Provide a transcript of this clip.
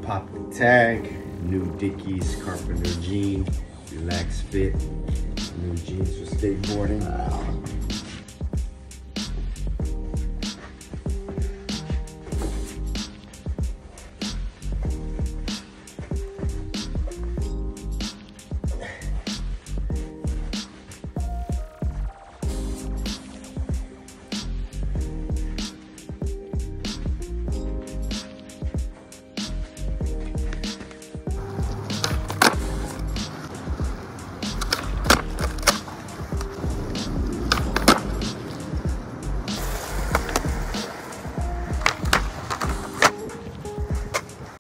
Pop the tag, new Dickies Carpenter jean, relaxed fit, new jeans for skateboarding.